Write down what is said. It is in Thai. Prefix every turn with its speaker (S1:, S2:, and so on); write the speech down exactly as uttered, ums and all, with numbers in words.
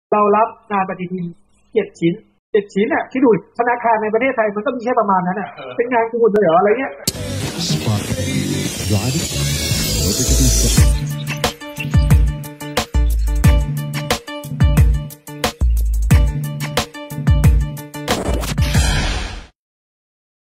S1: เรารับงานปฏิทินเจ็ดชิ้นเจ็ดชิ้นอ่ะคิดดูธนาคารในประเทศไทยมันก็มีแค่ประมาณนั้นอ่ะเป็นงานกูหมดเลยเหรออะไรเงี้ย